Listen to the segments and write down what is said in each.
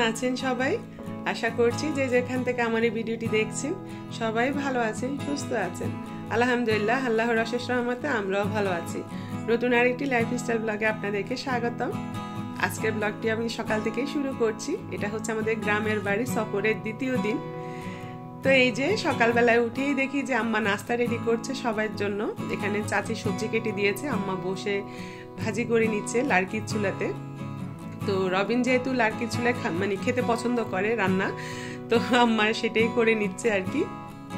আছেন সবাই? আশা করছি যে যেখান থেকে আমার এই ভিডিওটি দেখছেন সবাই ভালো আছেন, সুস্থ আছেন। আলহামদুলিল্লাহ, আল্লাহর অশেষ রহমতে আমরাও ভালো আছি। নতুন আরেকটি লাইফস্টাইল ব্লগে আপনাদেরকে স্বাগতম। আজকের ব্লগটি আমি সকাল থেকেই শুরু করছি। এটা হচ্ছে আমাদের গ্রামের বাড়ি সফরের দ্বিতীয় দিন। তো এই যে সকালবেলায় উঠেই দেখি যে আম্মা নাস্তা রেডি করছে সবার জন্য। এখানে চাচি সবজি কেটে দিয়েছে, আম্মা বসে ভাজি করে নিচ্ছে লার্কির চুলাতে। তো রবিন যেহেতু লার্কির চুলায় মানে খেতে পছন্দ করে রান্না, তো আম্মা সেটাই করে নিচ্ছে আর কি।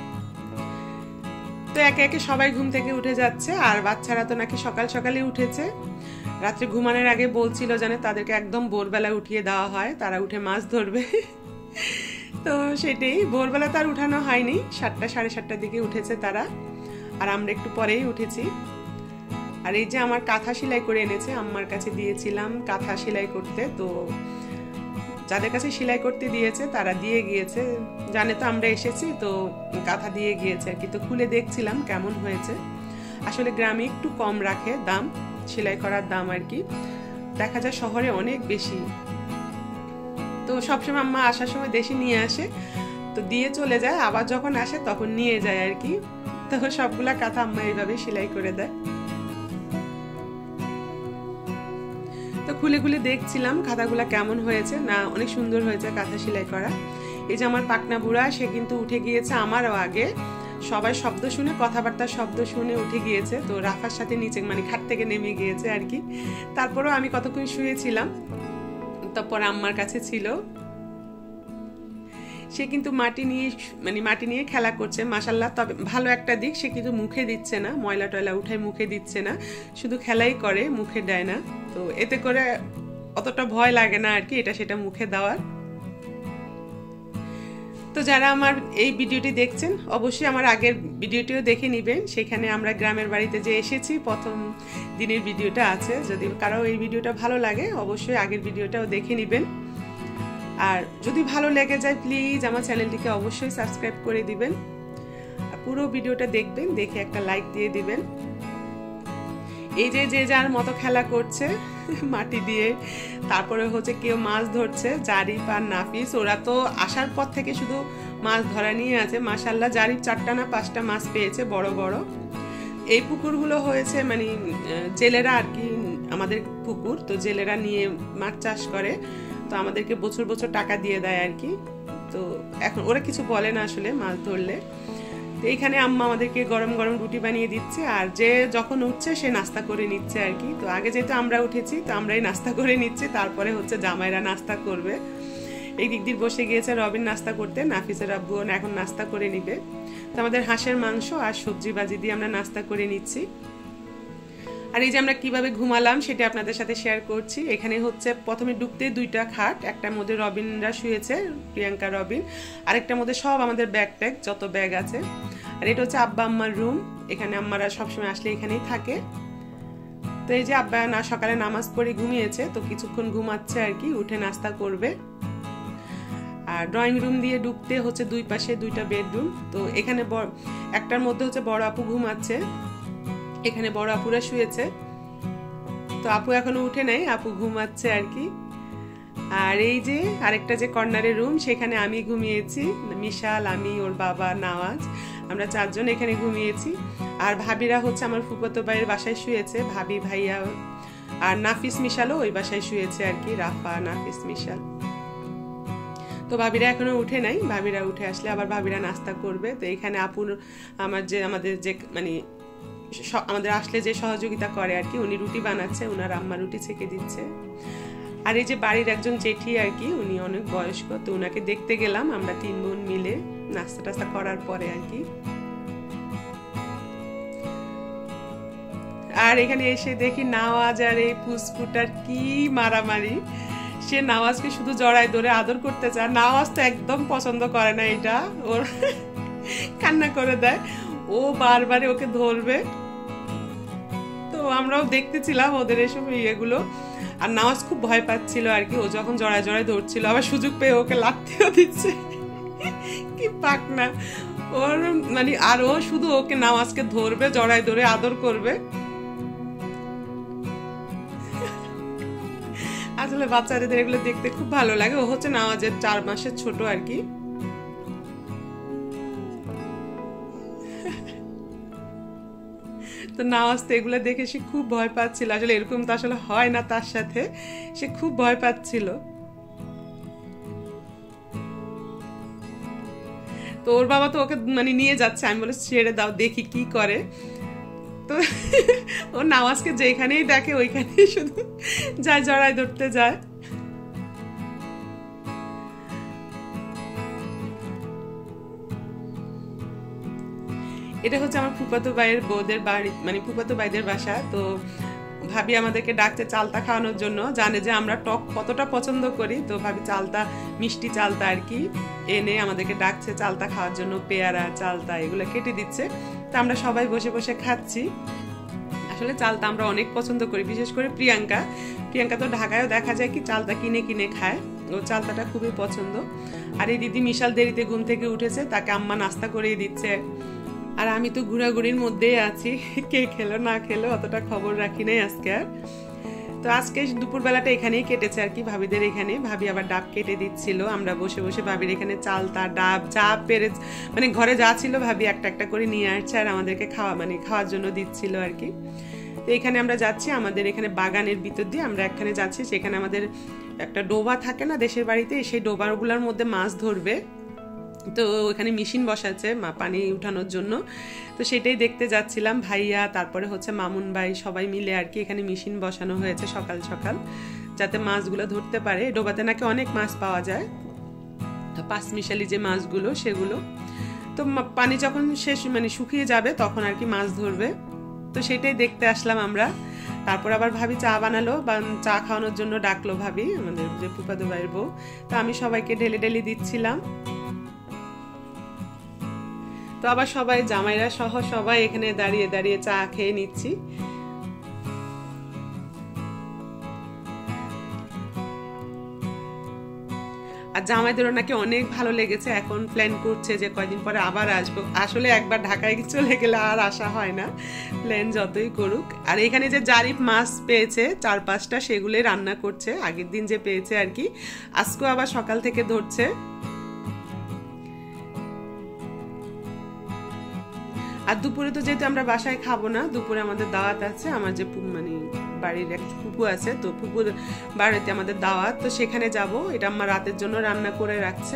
তো একে একে সবাই ঘুম থেকে উঠে যাচ্ছে, আর বাচ্চারা তো নাকি সকাল সকালে উঠেছে। রাত্রে ঘুমানোর আগে বলছিল জানে তাদেরকে একদম ভোরবেলা উঠিয়ে দেওয়া হয়, তারা উঠে মাছ ধরবে। তো সেটাই, ভোরবেলা তার উঠানো হয়নি, 7টা সাড়ে 7টার দিকে উঠেছে তারা, আর আমরা একটু পরেই উঠেছি। আর এই যে আমার কাঁথা সেলাই করে এনেছে, আম্মার কাছে দিয়েছিলাম কাঁথা সেলাই করতে। তো যাদের কাছে সেলাই করতে দিয়েছে তারা দিয়ে গিয়েছে, জানে তো আমরা এসেছি, তো কাঁথা দিয়ে গিয়েছে আর কি। তো খুলে দেখছিলাম কেমন হয়েছে। আসলে গ্রামে একটু কম রাখে দাম, সেলাই করার দাম আর কি, দেখা যায় শহরে অনেক বেশি। তো সবসময় আম্মা আসার সময় দেশে নিয়ে আসে, তো দিয়ে চলে যায়, আবার যখন আসে তখন নিয়ে যায় আর কি। তো সবগুলা কাঁথা আম্মা এইভাবে সেলাই করে দেয়। তো খুলে খুলে দেখছিলাম কাঁথাগুলা কেমন হয়েছে, না অনেক সুন্দর হয়েছে কাঁথা সেলাই করা। এই যে আমার পাকনা বুড়া, সে কিন্তু উঠে গিয়েছে আমারও আগে। সবাই শব্দ শুনে, কথাবার্তার শব্দ শুনে উঠে গিয়েছে। তো রাফার সাথে নিচে মানে খাট থেকে নেমে গিয়েছে আর কি। তারপরেও আমি কতক্ষণ শুয়েছিলাম, তারপর আম্মার কাছে ছিল। সে কিন্তু মাটি নিয়ে খেলা করছে মাশাআল্লাহ। তবে ভালো একটা দিক, সে কিন্তু মুখে দিচ্ছে না, ময়লা টয়লা উঠায় মুখে দিচ্ছে না, শুধু খেলাই করে, মুখে দেয় না। তো এতে করে অতটা ভয় লাগে না আর কি এটা সেটা মুখে দেওয়ার। তো যারা আমার এই ভিডিওটি দেখছেন অবশ্যই আমার আগের ভিডিওটিও দেখে নেবেন, সেখানে আমরা গ্রামের বাড়িতে যে এসেছি প্রথম দিনের ভিডিওটা আছে। যদি কারো এই ভিডিওটা ভালো লাগে অবশ্যই আগের ভিডিওটাও দেখে নেবেন। আর যদি ভালো লেগে যায় প্লিজ আমার চ্যানেলটিকে অবশ্যই সাবস্ক্রাইব করে দিবেন, পুরো ভিডিওটা দেখবেন, দেখে একটা লাইক দিয়ে দিবেন। এই যে যে যার মতো খেলা করছে মাটি দিয়ে, তারপরে হচ্ছে কেউ মাছ ধরছে, জারিফ আর নাফিস, ওরা তো আসার পর থেকে শুধু মাছ ধরা নিয়ে আছে। মাশাআল্লাহ, জারিফ 4টা না 5টা মাছ পেয়েছে বড় বড়। এই পুকুরগুলো হয়েছে মানে জেলেরা আর কি, আমাদের পুকুর তো জেলেরা নিয়ে মাছ চাষ করে, তো আমাদেরকে বছর বছর টাকা দিয়ে দেয় আর কি। তো এখন ওরা কিছু বলে না আসলে মাছ ধরলে। তো এইখানে আম্মা আমাদেরকে গরম গরম রুটি বানিয়ে দিচ্ছে, আর যে যখন উঠছে সে নাস্তা করে নিচ্ছে আর কি। তো আগে যেহেতু আমরা উঠেছি তো আমরাই নাস্তা করে নিচ্ছি, তারপরে হচ্ছে জামাইরা নাস্তা করবে। এই দিক দিয়ে বসে গিয়েছে রবিন নাস্তা করতে, নাফিসের আব্বু এখন নাস্তা করে নিবে। তো আমাদের হাঁসের মাংস আর সবজি ভাজি দিয়ে আমরা নাস্তা করে নিচ্ছি। আর এই যে আমরা কিভাবে ঘুমালাম সেটা আপনাদের সাথে শেয়ার করছি। এখানে হচ্ছে প্রথমে ঢুকতে 2টা খাট, একটার মধ্যে রবিনরা শুয়েছে, প্রিয়াঙ্কা রবিন, আরেকটার মধ্যে সব আমাদের ব্যাগ ট্যাগ যত ব্যাগ আছে। আর এটা হচ্ছে আব্বা আম্মার রুম, এখানে আম্মারা সবসময় আসলে এখানেই থাকে। তো এই যে আব্বা না সকালে নামাজ পড়ে ঘুমিয়েছে, তো কিছুক্ষণ ঘুমাচ্ছে আর কি, উঠে নাস্তা করবে। আর ড্রয়িং রুম দিয়ে ঢুকতে হচ্ছে 2 পাশে 2টা বেডরুম। তো এখানে একটার মধ্যে হচ্ছে বড় আপু ঘুমাচ্ছে, এখানে বড় আপুরা শুয়েছে। তো আপু এখনো উঠে নাই, আপু ঘুমাচ্ছে আর কি। আর এই যে আরেকটা যে কর্নারের রুম, সেখানে আমি ঘুমিয়েছি, মিশাল, আমি, ওর বাবা নওয়াজ, আমরা 4 জন এখানে ঘুমিয়েছি। আর ভাবিরা হচ্ছে আমার ফুফাতো ভাইয়ের বাসায় শুয়েছে, ভাবি, ভাইয়া আর নাফিস মিশালও ওই বাসায় শুয়েছে আর কি, রাফা, নাফিস, মিশাল। তো ভাবিরা এখনো উঠে নাই, ভাবিরা উঠে আসলে আবার ভাবিরা নাস্তা করবে। তো এখানে আপুর আমাদের যে মানে আমাদের আসলে যে সহযোগিতা করে আর কি, উনি রুটি বানাচ্ছে, উনার আম্মা রুটি ছেঁকে দিচ্ছে। আর এই যে বাড়ির একজন জেঠি আর কি, উনি অনেক বয়স্ক, তো উনাকে দেখতে গেলাম আমরা 3 বোন মিলে নাস্তা টাস্তা করার পরে আর কি। আর এখানে এসে দেখি নওয়াজ আর এই ফুসফুটার কি মারামারি। সে নওয়াজকে শুধু জড়ায় ধরে আদর করতে চায়, নওয়াজ তো একদম পছন্দ করে না এটা, ওর কান্না করে দেয়, ও বারবার ওকে ধরবে। তো আমরাও দেখতেছিলাম ওদের এসব ইয়েগুলো, আর নওয়াজ খুব ভয় পাচ্ছিল আর কি। ও যখন জড়ায় জড়ায় ধরছিল, আবার সুযোগ পেয়ে ওকে লাথিও দিচ্ছে, কি পাক না ওর মানে। আর ও শুধু ওকে নওয়াজকে ধরবে, জড়ায় ধরে আদর করবে। আসলে বাচ্চাদের এগুলো দেখতে খুব ভালো লাগে। ও হচ্ছে নাওয়াজের 4 মাসের ছোট আর কি। তো নাওয়াজ তো এগুলো দেখে সে খুব ভয় পাচ্ছিল। আসলে এরকম তো আসলে হয় না তার সাথে, সে খুব ভয় পাচ্ছিল। তো ওর বাবা তো ওকে মানে নিয়ে যাচ্ছে, আমি বলে ছেড়ে দাও দেখি কি করে। তো ও নাওয়াজকে যেখানেই দেখে ওইখানেই শুধু যায়, জড়ায় ধরতে যায়। এটা হচ্ছে আমার ফুফাতো ভাইয়ের বউদের বাড়ি, মানে ফুফাতো ভাইদের বাসা। তো ভাবি আমাদেরকে ডাকছে চালতা খাওয়ানোর জন্য, জানে যে আমরা টক কতটা পছন্দ করি। তো ভাবি চালতা, মিষ্টি চালতা আর কি এনে আমাদেরকে ডাকছে চালতা খাওয়ার জন্য। পেয়ারা, চালতা এগুলো কেটে দিচ্ছে। তো আমরা সবাই বসে বসে খাচ্ছি। আসলে চালতা আমরা অনেক পছন্দ করি, বিশেষ করে প্রিয়াঙ্কা। প্রিয়াঙ্কা তো ঢাকায়ও দেখা যায় কি চালতা কিনে কিনে খায়, ও চালতাটা খুবই পছন্দ। আর এই দিদি মিশাল দেরিতে ঘুম থেকে উঠেছে, তাকে আম্মা নাস্তা করিয়ে দিচ্ছে। আর আমি তো ঘোরাঘুরির মধ্যেই আছি, কে খেলো না খেলো অতটা খবর রাখি নাই আজকে আর। তো আজকে দুপুরবেলাটা এখানেই কেটেছে আর কি, ভাবিদের এখানে। ভাবি আবার ডাব কেটে দিচ্ছিল, আমরা বসে বসে ভাবির এখানে চালতা, ডাব যা পেরে মানে ঘরে যা ছিল ভাবি একটা একটা করে নিয়ে আসছে আর আমাদেরকে খাওয়ার জন্য দিচ্ছিল আর কি। তো এখানে আমরা যাচ্ছি, আমাদের এখানে বাগানের ভিতর দিয়ে আমরা এখানে যাচ্ছি। সেখানে আমাদের একটা ডোবা থাকে না দেশের বাড়িতে, সেই ডোবাগুলোর মধ্যে মাছ ধরবে। তো ওখানে মেশিন বসাচ্ছে পানি উঠানোর জন্য। তো সেটাই দেখতে যাচ্ছিলাম, ভাইয়া তারপরে হচ্ছে মামুন ভাই সবাই মিলে আর কি। এখানে মেশিন বসানো হয়েছে সকাল সকাল, যাতে মাছগুলো ধরতে পারে। ডোবাতে নাকি অনেক মাছ পাওয়া যায়, পাঁচমিশালি যে মাছগুলো সেগুলো। তো পানি যখন শেষ মানে শুকিয়ে যাবে তখন আর কি মাছ ধরবে। তো সেটাই দেখতে আসলাম আমরা। তারপর আবার ভাবি চা বানালো, বা চা খাওয়ানোর জন্য ডাকলো ভাবি, আমাদের যে ফুফাতো ভাইয়ের বউ। তো আমি সবাইকে ঢেলে ঢেলে দিচ্ছিলাম। তো আবার সবাই জামাইরা সহ সবাই এখানে দাঁড়িয়ে দাঁড়িয়ে চা খেয়ে নিচ্ছি। আর জামাইদেরও নাকি অনেক ভালো লেগেছে, এখন প্ল্যান করছে যে কয়দিন পরে আবার আসবো। আসলে একবার ঢাকায় চলে গেলে আর আসা হয় না, প্ল্যান যতই করুক। আর এখানে যে জারিফ মাছ পেয়েছে 4-5টা, সেগুলোই রান্না করছে, আগের দিন যে পেয়েছে আর কি। আজকেও আবার সকাল থেকে ধরছে। আর দুপুরে তো যেহেতু আমরা বাসায় খাবো না, দুপুরে আমাদের দাওয়াত আছে। আমার যে মানে বাড়ির এক ফুপু আছে, তো ফুপুর বাড়িতে আমাদের দাওয়াত, তো সেখানে যাব। এটা আমার রাতের জন্য রান্না করে রাখছে।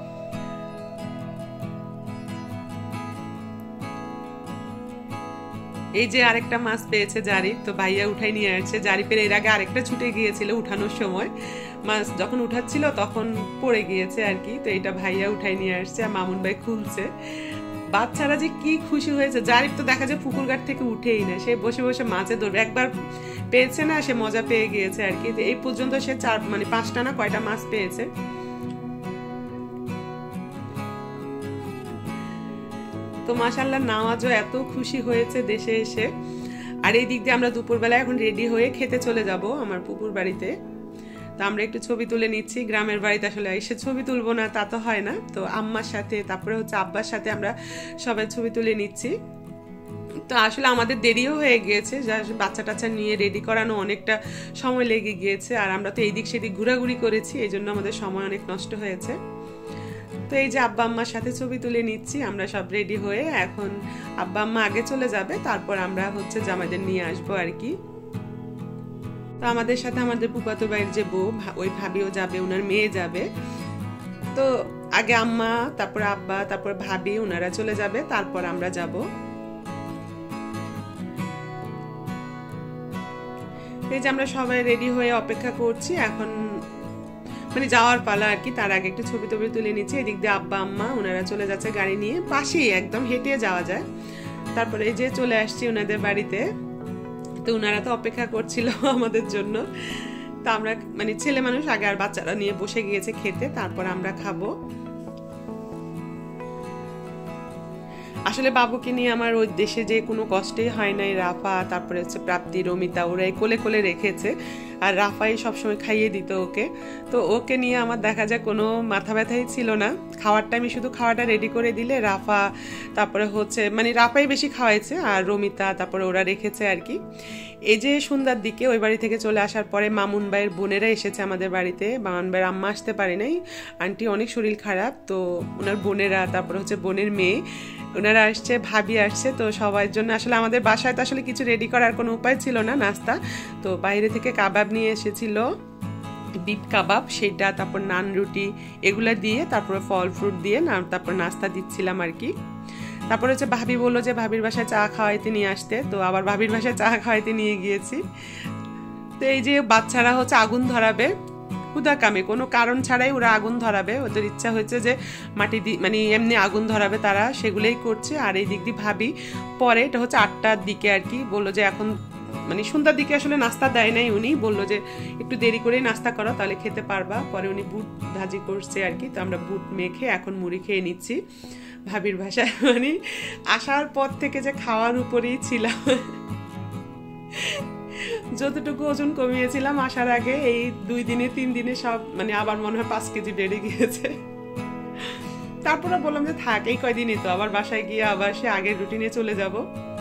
এই যে আরেকটা মাছ পেয়েছে জারিফ, তো ভাইয়া উঠাই নিয়ে আসছে। জারিফের এর আগে আরেকটা ছুটে গিয়েছিল উঠানোর সময়, মাছ যখন উঠাচ্ছিল তখন পড়ে গিয়েছে আর কি। তো এটা ভাইয়া উঠাই নিয়ে আসছে আর মামুন ভাই খুলছে। বাচ্চারা যে কি খুশি হয়েছে। জারিফ তো দেখা যায় পুকুর ঘাট থেকে উঠেই না, সে বসে বসে মাছে ধরবে। একবার পেয়েছে না, সে মজা পেয়ে গিয়েছে আর কি। এই পর্যন্ত সে 5টা না কয়টা মাছ পেয়েছে। তো মাশাআল্লাহ নাওয়াজও এত খুশি হয়েছে দেশে এসে। আর এই দিক দিয়ে আমরা দুপুরবেলা এখন রেডি হয়ে খেতে চলে যাব আমার পুকুর বাড়িতে। তো আমরা একটু ছবি তুলে নিচ্ছি। গ্রামের বাড়িতে আসলে এসে ছবি তুলবো না তা তো হয় না, তো আম্মার সাথে তারপরে হচ্ছে আব্বার সাথে আমরা সবাই ছবি তুলে নিচ্ছি। তো আসলে আমাদের দেরিও হয়ে গিয়েছে, যা বাচ্চা টাচ্চা নিয়ে রেডি করানো অনেকটা সময় লেগে গিয়েছে। আর আমরা তো এইদিক সেদিক ঘোরাঘুরি করেছি, এই জন্য আমাদের সময় অনেক নষ্ট হয়েছে। তো এই যে আব্বা আম্মার সাথে ছবি তুলে নিচ্ছি আমরা সব রেডি হয়ে। এখন আব্বা আম্মা আগে চলে যাবে, তারপর আমরা হচ্ছে জামাইদের নিয়ে আসবো আর কি। তো আমাদের সাথে আমাদের ফুফাতো ভাইয়ের যে বউ, ওই ভাবিও যাবে, ওনার মেয়ে যাবে। তো আগে আম্মা, তারপর আব্বা, তারপর ভাবি, ওনারা চলে যাবে, তারপর আমরা যাব। এই যে আমরা সবাই রেডি হয়ে অপেক্ষা করছি, এখন মানে যাওয়ার পালা আর কি। তার আগে একটু ছবি টবি তুলে নিচ্ছি। এদিক দিয়ে আব্বা আম্মা ওনারা চলে যাচ্ছে গাড়ি নিয়ে, পাশেই একদম হেঁটে যাওয়া যায়। তারপরে এই যে চলে আসছি ওনাদের বাড়িতে। তো ওনারা তো অপেক্ষা করছিল আমাদের জন্য। তো আমরা মানে ছেলে মানুষ আগে, আর বাচ্চারা নিয়ে বসে গিয়েছে খেতে, তারপর আমরা খাবো। আসলে বাবুকে নিয়ে আমার ওই দেশে যে কোনো কষ্টই হয় নাই। রাফা, তারপরে হচ্ছে প্রাপ্তি, রমিতা, ওরাই কোলে কোলে রেখেছে। আর রাফাই সবসময় খাইয়ে দিত ওকে। তো ওকে নিয়ে আমার দেখা যায় কোনো মাথা ব্যথাই ছিল না। খাওয়ার টাইমে শুধু খাওয়াটা রেডি করে দিলে রাফা, তারপরে হচ্ছে মানে রাফাই বেশি খাওয়াইছে আর রমিতা তারপরে ওরা রেখেছে আর কি। এই যে সন্ধ্যার দিকে ওই বাড়ি থেকে চলে আসার পরে মামুন ভাইয়ের বোনেরা এসেছে আমাদের বাড়িতে। মামুন ভাইয়ের আম্মা আসতে পারে নাই, আন্টি অনেক শরীর খারাপ, তো ওনার বোনেরা তারপরে হচ্ছে বোনের মেয়ে ওনারা আসছে, ভাবি আসছে। তো সবার জন্য আসলে আমাদের বাসায় তো আসলে কিছু রেডি করার কোনো উপায় ছিল না নাস্তা, তো বাইরে থেকে কাবাব নিয়ে এসেছিল, বিফ কাবাব, সেটা তারপর নান রুটি এগুলা দিয়ে তারপরে ফল ফ্রুট দিয়ে তারপর নাস্তা দিচ্ছিলাম আর কি। তারপরে হচ্ছে ভাবি বললো যে ভাবির বাসায় চা খাওয়াইতে নিয়ে আসতে, তো আবার ভাবির বাসায় চা খাওয়াইতে নিয়ে গিয়েছি। তো এই যে বাচ্চারা হচ্ছে আগুন ধরাবে হুদা কামে, কোনো কারণ ছাড়াই ওরা আগুন ধরাবে, ওদের ইচ্ছা হয়েছে যে মাটি মানে এমনি আগুন ধরাবে তারা, সেগুলোই করছে। আর এই দিক দিয়ে ভাবি পরে, এটা হচ্ছে 8টার দিকে আর কি, বললো যে এখন মানে সন্ধ্যার দিকে আসলে নাস্তা দেয় নাই, উনি বললো যে একটু দেরি করে নাস্তা করো তাহলে খেতে পারবা। পরে উনি বুট ভাজি করছে আর কি, তো আমরা বুট মেখে এখন মুড়ি খেয়ে নিচ্ছি ভাবির ভাষায়। মানে আসার পর থেকে যে খাওয়ার উপরেই ছিলাম, যতটুকু ওজন কমিয়েছিলাম আসার আগে এই 2 দিনে 3 দিনে সব মানে আবার মনে হয় 5 কেজি বেড়ে গিয়েছে। তারপরে বললাম যে থাক এই কয়দিনই তো, আবার বাসায় গিয়ে আবার সে আগের রুটিনে চলে যাব।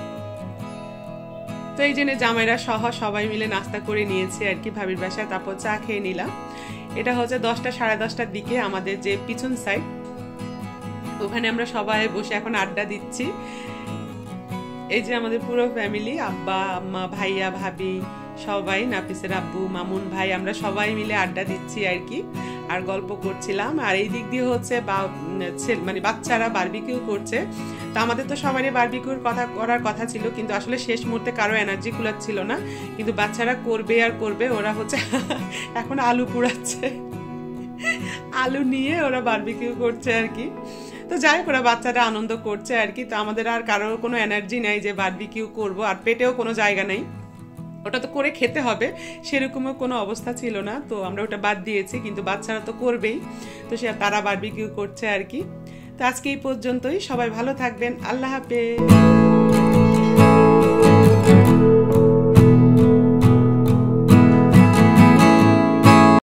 তো এই জন্য জামাইরা সহ সবাই মিলে নাস্তা করে নিয়েছে আর কি ভাবির বাসায়, তারপর চা খেয়ে নিলাম। এটা হচ্ছে 10টা সাড়ে 10টার দিকে আমাদের যে পিছন সাইড, ওখানে আমরা সবাই বসে এখন আড্ডা দিচ্ছি। এই যে আমাদের পুরো ফ্যামিলি, আব্বা আম্মা ভাইয়া ভাবি সবাই, নাফিসের আব্বু মামুন ভাই, আমরা সবাই মিলে আড্ডা দিচ্ছি আর কি, আর গল্প করছিলাম। আর এই দিক দিয়ে হচ্ছে মানে বাচ্চারা বারবিকিউ করছে। তো আমাদের তো সবারই বারবিকিউর করার কথা ছিল, কিন্তু আসলে শেষ মুহূর্তে কারো এনার্জি কুলাচ্ছিল না, কিন্তু বাচ্চারা করবে আর করবে। ওরা হচ্ছে এখন আলু পুড়াচ্ছে, আলু নিয়ে ওরা বারবিকিউ করছে আর কি। তো যাই হোক, ওরা বাচ্চারা আনন্দ করছে আর কি। তো আমাদের আর কারোর কোনো এনার্জি নাই যে বারবিকিউ করব, আর পেটেও কোনো জায়গা নেই, ওটা তো করে খেতে হবে, সেরকমও কোনো অবস্থা ছিল না, তো আমরা ওটা বাদ দিয়েছি। কিন্তু বাচ্চারা তো করবেই, তো তারা বারবিকিউ করছে আর কি। তো আজকে এই পর্যন্তই, সবাই ভালো থাকবেন, আল্লাহ হাফেজ।